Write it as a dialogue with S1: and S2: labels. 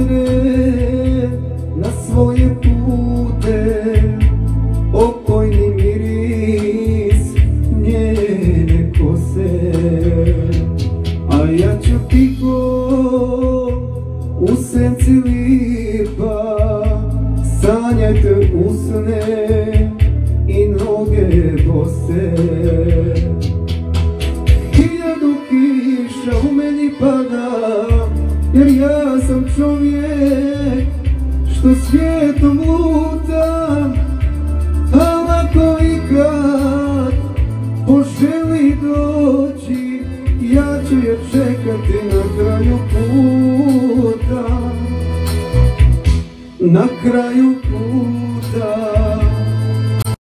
S1: krene na svoje pute, opojni miris njene kose. A ja ću tiho u senci lipa sanjajte usne i noge bose. Hiljadu kiša u meni pada, jer ja sam čovjek što svijetom luta, a ako ikad poželi doći, ja ću je čekati na kraju puta, na kraju puta.